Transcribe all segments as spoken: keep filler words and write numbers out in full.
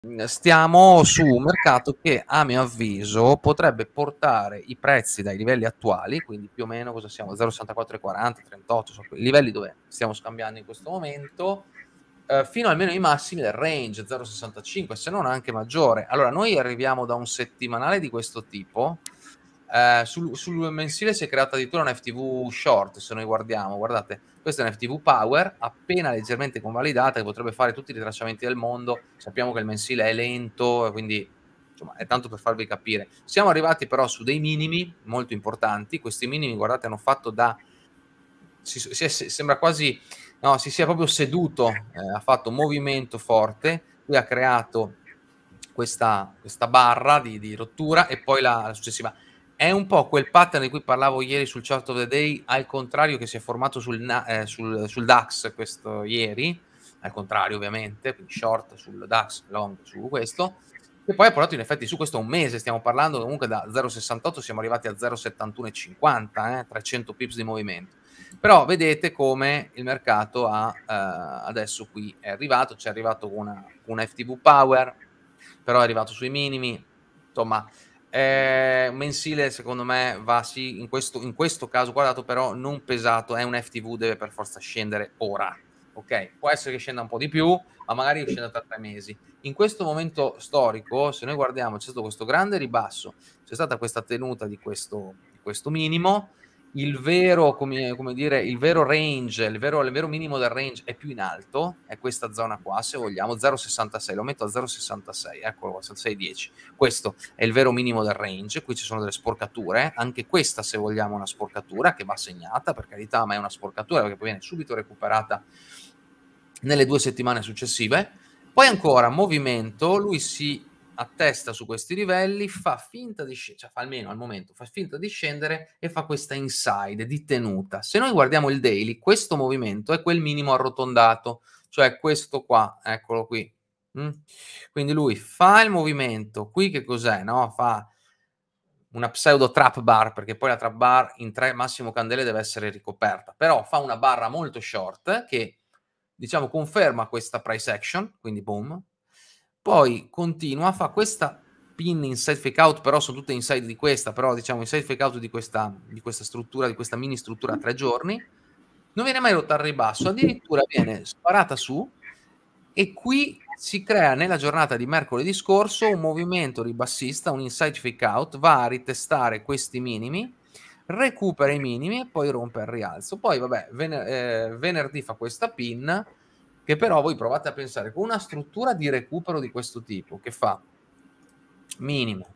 Mhmm, stiamo su un mercato che, a mio avviso, potrebbe portare i prezzi dai livelli attuali, quindi più o meno cosa siamo, zero virgola sessantaquattro e quaranta, trentotto, so quei livelli dove stiamo scambiando in questo momento, ehm, fino almeno ai massimi del range, zero virgola sessantacinque, se non anche maggiore. Allora, noi arriviamo da un settimanale di questo tipo, ehm, sul sul mensile si è creata addirittura un F T V short, se noi guardiamo, guardate, questa è un F T V power, appena leggermente convalidata, che potrebbe fare tutti i ritracciamenti del mondo. Sappiamo che il mensile è lento e quindi, insomma, è tanto per farvi capire. Siamo arrivati però su dei minimi molto importanti. Questi minimi, guardate, hanno fatto da si s si è se sembra quasi no, si sia proprio seduto, ehm, ha fatto un movimento forte, poi ha creato questa questa barra di di rottura e poi la la successiva. È un po' quel pattern di cui parlavo ieri sul chart of the day, al contrario, che si è formato sul na ehm, sul sul DAX questo ieri, al contrario ovviamente, quindi short sul DAX, long su questo, e poi ha portato in effetti su questo un mese, stiamo parlando comunque da zero virgola sessantotto siamo arrivati a zero virgola settantuno e cinquanta, eh, trecento pips di movimento. Però vedete come il mercato ha, ehm, adesso qui è arrivato, c'è arrivato con una una F T V power, però è arrivato sui minimi, insomma, ehm, mensile secondo me va sì, in questo in questo caso guardato, però non pesato, è un F T V, deve per forza scendere ora, okay? Può essere che scenda un po' di più, ma magari scenda tra tre mesi. In questo momento storico, se noi guardiamo, c'è stato questo grande ribasso, c'è stata questa tenuta di questo di questo minimo, il vero come come dire, il vero range, il vero il vero minimo del range è più in alto, è questa zona qua se vogliamo, zero virgola sessantasei, lo metto a zero virgola sessantasei, eccolo qua, sessantasei virgola dieci. Questo è il vero minimo del range, qui ci sono delle sporcature, anche questa se vogliamo è una sporcatura che va segnata, per carità, ma è una sporcatura perché poi viene subito recuperata nelle due settimane successive. Poi ancora movimento, lui si attesta su questi livelli, fa finta di sce cioè fa almeno al momento, fa finta di scendere e fa questa inside di tenuta. Se noi guardiamo il daily, questo movimento è quel minimo arrotondato, cioè questo qua, eccolo qui. Mh? Quindi lui fa il movimento, qui che cos'è, no, fa una pseudo trap bar, perché poi la trap bar in tre massimo candele deve essere ricoperta, però fa una barra molto short che, diciamo, conferma questa price action, quindi boom. Poi continua, fa questa pin inside fake out, però sono tutte inside di questa, però diciamo inside fake out di questa di questa struttura, di questa mini struttura a tre giorni. Non viene mai rotta al ribasso, addirittura viene sparata su e qui si crea nella giornata di mercoledì scorso un movimento ribassista, un inside fake out, va a ritestare questi minimi, recupera i minimi e poi rompe al rialzo. Poi vabbè, vene ehm, venerdì fa questa pin che però voi provate a pensare con una struttura di recupero di questo tipo che fa minimo,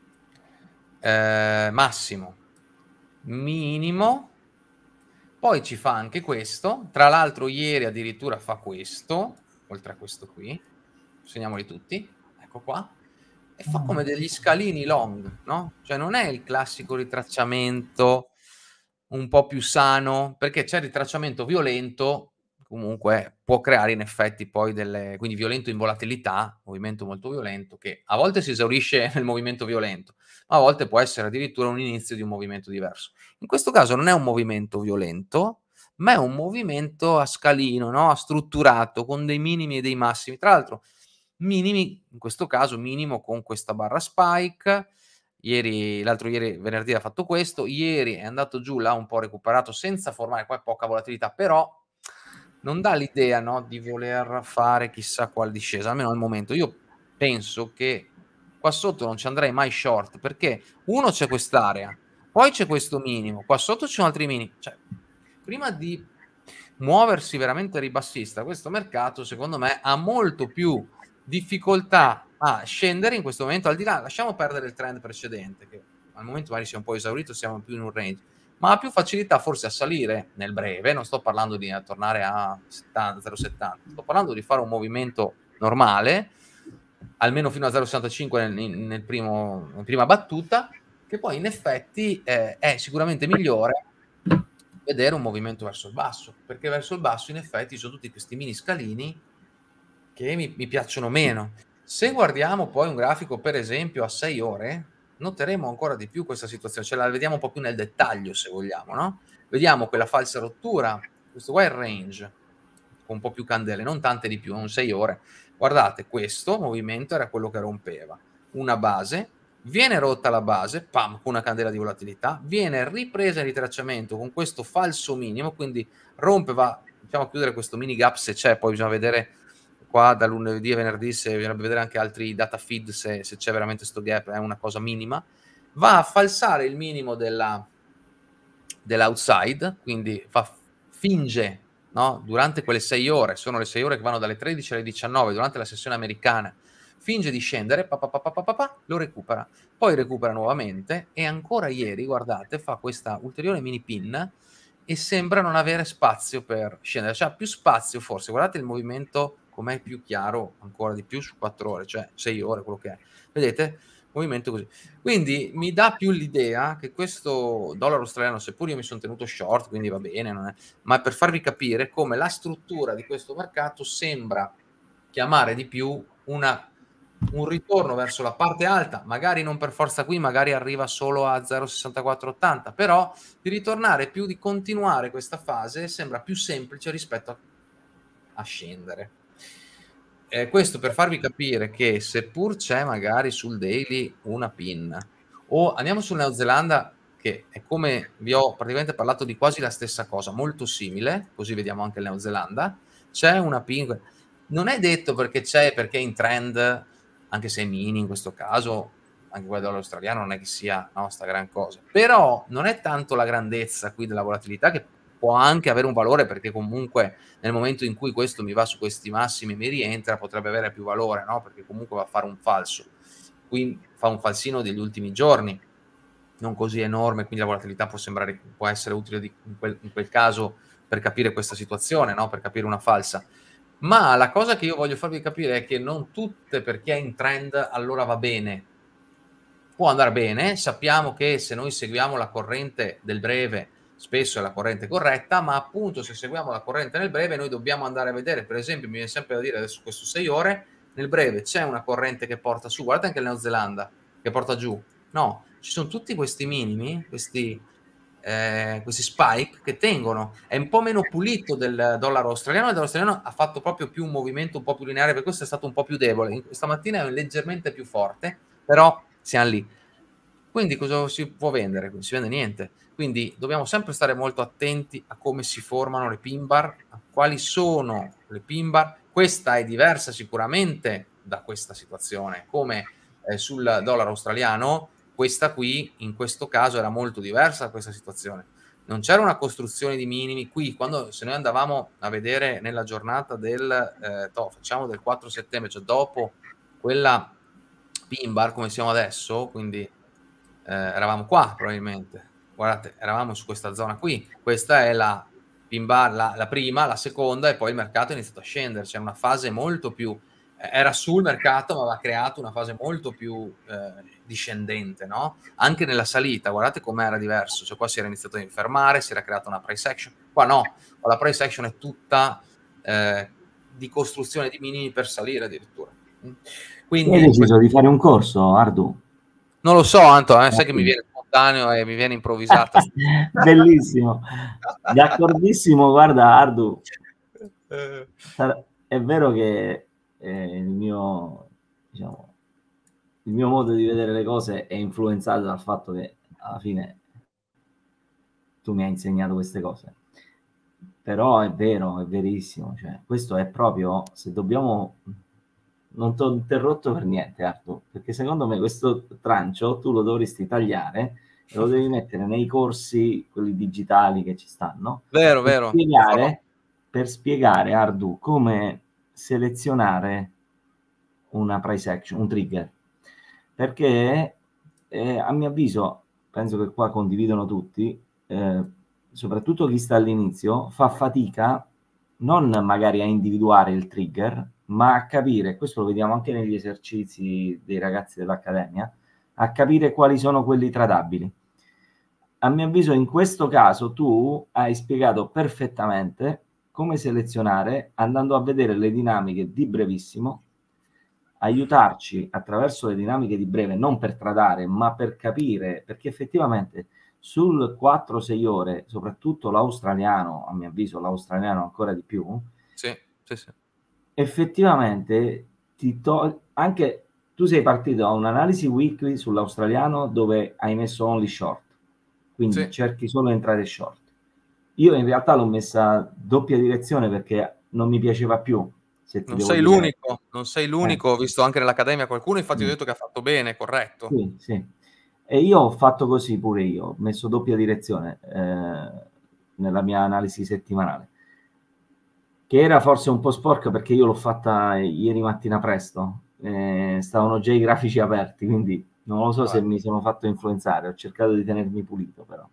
ehm, massimo, minimo, poi ci fa anche questo, tra l'altro ieri addirittura fa questo, oltre a questo qui, segniamoli tutti, ecco qua, e fa come degli scalini long, no, cioè non è il classico ritracciamento un po' più sano, perché c'è il ritracciamento violento, comunque può creare in effetti poi delle quindi violento in volatilità, movimento molto violento, che a volte si esaurisce nel movimento violento, ma a volte può essere addirittura un inizio di un movimento diverso. In questo caso non è un movimento violento, ma è un movimento a scalino, no, strutturato, con dei minimi e dei massimi. Tra l'altro minimi, in questo caso minimo con questa barra spike, ieri l'altro ieri venerdì ha fatto questo, ieri è andato giù, l'ha un po' recuperato senza formare, qua è poca volatilità, però non dà l'idea, no, di voler fare chissà quale discesa, almeno al momento. Io penso che qua sotto non ci andrei mai short, perché uno c'è quest'area, poi c'è questo minimo, qua sotto ci sono altri minimi, cioè prima di muoversi veramente ribassista, questo mercato secondo me ha molto più difficoltà a scendere in questo momento, al di là, lasciamo perdere il trend precedente che al momento magari si è un po' esaurito, siamo più in un range, ma ha più facilità forse a salire nel breve, non sto parlando di tornare a settanta, zero virgola settanta, sto parlando di fare un movimento normale, almeno fino a zero virgola sessantacinque nel nel primo in prima battuta, che poi in effetti, ehm, è sicuramente migliore vedere un movimento verso il basso, perché verso il basso in effetti ci sono tutti questi mini scalini che mi mi piacciono meno. Se guardiamo poi un grafico per esempio a sei ore, noteremo ancora di più questa situazione, ce la vediamo un po' più nel dettaglio se vogliamo, no, vediamo quella falsa rottura, questo qua è il range, con un po' più candele, non tante di più, un sei ore. Guardate, questo movimento era quello che rompeva una base, viene rotta la base, pam, con una candela di volatilità, viene ripresa in ritracciamento con questo falso minimo, quindi rompe, va diciamo a chiudere questo mini gap se c'è, poi bisogna vedere qua da lunedì a venerdì, se bisognerebbe vedere anche altri data feed se, se c'è veramente sto gap, è una cosa minima, va a falsare il minimo della dell'outside, quindi fa, finge, no? Durante quelle sei ore, sono le sei ore che vanno dalle tredici alle diciannove, durante la sessione americana, finge di scendere, pa, pa, pa, pa, pa, pa, pa, lo recupera, poi recupera nuovamente e ancora ieri, guardate, fa questa ulteriore mini pin e sembra non avere spazio per scendere, cioè più spazio forse, guardate il movimento com'è più chiaro ancora di più su quattro ore, cioè sei ore, quello che è, vedete? Movimento così. Quindi mi dà più l'idea che questo dollaro australiano, seppur io mi sono tenuto short, quindi va bene, non è, ma è per farvi capire come la struttura di questo mercato sembra chiamare di più una, un ritorno verso la parte alta, magari non per forza qui, magari arriva solo a zero virgola sessantaquattro ottanta, però di ritornare più, di continuare questa fase sembra più semplice rispetto a, a scendere. Eh, questo per farvi capire che seppur c'è magari sul daily una pin, o andiamo sul Neozelanda, che è come vi ho praticamente parlato di quasi la stessa cosa, molto simile, così vediamo anche il Neozelanda, c'è una pin, non è detto perché c'è, perché è in trend, anche se è mini in questo caso, anche quello dell'australiano non è che sia no, sta gran cosa, però non è tanto la grandezza qui della volatilità, che può anche avere un valore, perché comunque nel momento in cui questo mi va su questi massimi e mi rientra, potrebbe avere più valore, no? Perché comunque va a fare un falso, qui fa un falsino degli ultimi giorni, non così enorme, quindi la volatilità può sembrare, può essere utile di, in, quel, in quel caso per capire questa situazione, no? Per capire una falsa. Ma la cosa che io voglio farvi capire è che non tutte, perché è in trend, allora va bene. Può andare bene, sappiamo che se noi seguiamo la corrente del breve, spesso è la corrente corretta, ma appunto se seguiamo la corrente nel breve noi dobbiamo andare a vedere, per esempio mi viene sempre da dire adesso questo sei ore, nel breve c'è una corrente che porta su, guardate anche il Neozelanda, che porta giù, no, ci sono tutti questi minimi, questi, eh, questi spike che tengono, è un po' meno pulito del dollaro australiano, il dollaro australiano ha fatto proprio più un movimento un po' più lineare, per questo è stato un po' più debole, stamattina è leggermente più forte, però siamo lì. Quindi cosa si può vendere? Non si vende niente. Quindi dobbiamo sempre stare molto attenti a come si formano le pin bar, a quali sono le pin bar. Questa è diversa sicuramente da questa situazione, come eh, sul dollaro australiano, questa qui in questo caso era molto diversa da questa situazione. Non c'era una costruzione di minimi qui, quando se noi andavamo a vedere nella giornata del eh, to, facciamo del quattro settembre, cioè dopo quella pin bar come siamo adesso, quindi eh, eravamo qua probabilmente, guardate, eravamo su questa zona qui, questa è la pin bar, la, la prima, la seconda e poi il mercato è iniziato a scendere, c'è una fase molto più, eh, era sul mercato ma aveva creato una fase molto più eh, discendente, no? Anche nella salita, guardate com'era diverso, cioè qua si era iniziato a infermare, si era creata una price action, qua no, qua la price action è tutta eh, di costruzione di minimi per salire addirittura. Quindi, hai deciso di fare un corso, Ardu? non lo so, Anto, eh, sai che mi viene spontaneo e mi viene improvvisata. Bellissimo, d'accordissimo. Guarda, Ardu, è vero che eh, il mio, diciamo, il mio modo di vedere le cose è influenzato dal fatto che alla fine tu mi hai insegnato queste cose, però è vero, è verissimo, cioè, questo è proprio, se dobbiamo, non ti ho interrotto per niente, Artu, perché secondo me questo trancio tu lo dovresti tagliare e lo devi mettere nei corsi, quelli digitali che ci stanno, Vero, per vero. spiegare, per spiegare, Ardu, come selezionare una price action, un trigger, perché eh, a mio avviso, penso che qua condividono tutti, eh, soprattutto chi sta all'inizio, fa fatica non magari a individuare il trigger, ma a capire, questo lo vediamo anche negli esercizi dei ragazzi dell'Accademia, a capire quali sono quelli tradabili. A mio avviso in questo caso tu hai spiegato perfettamente come selezionare andando a vedere le dinamiche di brevissimo, aiutarci attraverso le dinamiche di breve, non per tradare, ma per capire, perché effettivamente sul quattro sei ore, soprattutto l'australiano, a mio avviso l'australiano ancora di più, sì, sì, sì. effettivamente ti to- anche tu sei partito da un'analisi weekly sull'australiano dove hai messo only short, quindi Sì. cerchi solo entrate short. Io in realtà l'ho messa doppia direzione perché non mi piaceva più. Se ti Non devo sei dire, l'unico, non sei l'unico, eh, ho visto anche nell'accademia qualcuno, infatti ho mm, detto che ha fatto bene, corretto. sì, sì. E io ho fatto così pure io, ho messo doppia direzione eh, nella mia analisi settimanale, che era forse un po' sporca perché io l'ho fatta ieri mattina presto, eh, stavano già i grafici aperti, quindi non lo so se Vabbè. mi sono fatto influenzare, ho cercato di tenermi pulito però.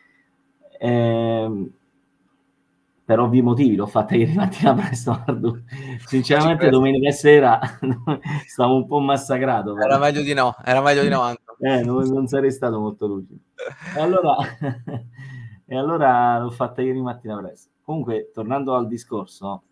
Eh, per ovvi motivi l'ho fatta ieri mattina presto, Ma ci sinceramente credo. domenica sera stavo un po' massacrato Era però. meglio di no, era meglio di no, Anto. Eh, non, non sarei stato molto lucido. E allora, e allora l'ho fatta ieri mattina presto. Comunque, tornando al discorso,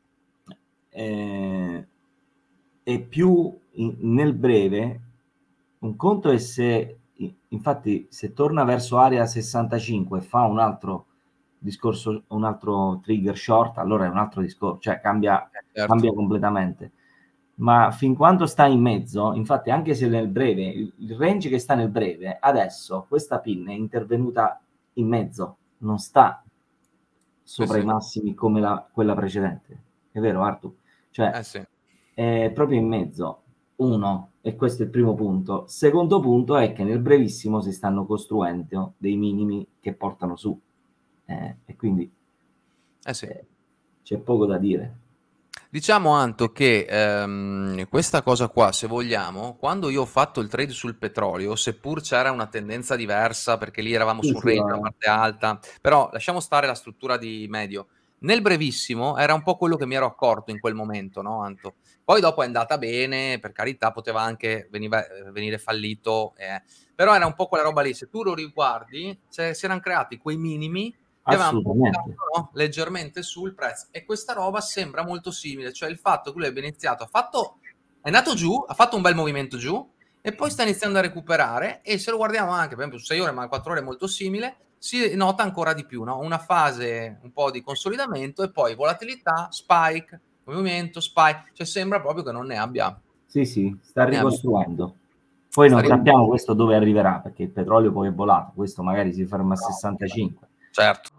eh, è più in- nel breve, un conto è se, infatti, se torna verso area sessantacinque e fa un altro discorso, un altro trigger short, allora è un altro discorso, cioè cambia, Eh, certo. cambia completamente. Ma fin quando sta in mezzo, infatti, anche se nel breve, il il range che sta nel breve, adesso questa pin è intervenuta in mezzo, non sta Sì, sopra i sì. massimi come la, quella precedente. È vero, Artu? Cioè, Eh sì. è proprio in mezzo. Uno, e questo è il primo punto. Secondo punto è che nel brevissimo si stanno costruendo dei minimi che portano su. Eh, e quindi Eh sì. eh, c'è poco da dire. Diciamo Anto che ehm, questa cosa qua, se vogliamo, quando io ho fatto il trade sul petrolio, seppur c'era una tendenza diversa, perché lì eravamo Sì, su un sì, range a va- parte alta, però lasciamo stare la struttura di medio. Nel brevissimo era un po' quello che mi ero accorto in quel momento, no Anto? Poi dopo è andata bene, per carità, poteva anche veniva- eh, venire fallito, eh. Però era un po' quella roba lì, se tu lo riguardi, cioè, si erano creati quei minimi che avevano portato, assolutamente. no, leggermente sul prezzo, e questa roba sembra molto simile, cioè il fatto che lui abbia iniziato, ha fatto, è andato giù, ha fatto un bel movimento giù e poi sta iniziando a recuperare, e se lo guardiamo anche per esempio su sei ore ma quattro ore è molto simile, si nota ancora di più, no? Una fase un po' di consolidamento e poi volatilità, spike, movimento, spike, cioè sembra proprio che non ne abbia, Sì, sì, sta ne abbia. ricostruendo. Poi Sta non ri- sappiamo questo dove arriverà, perché il petrolio poi è volato, questo magari si ferma a no, sessantacinque. certo.